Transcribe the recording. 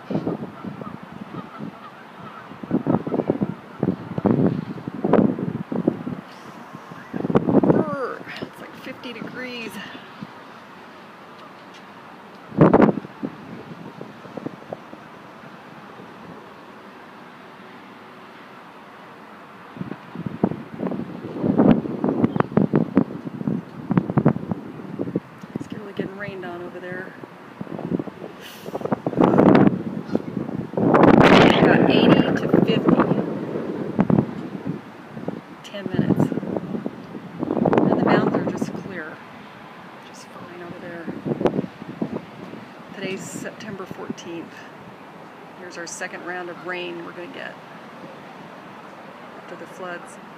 It's like 50 degrees. It's really getting rained on over there. Got 80 to 50. 10 minutes. And the mountains are just clear. Just fine over there. Today's September 14th. Here's our second round of rain we're going to get after the floods.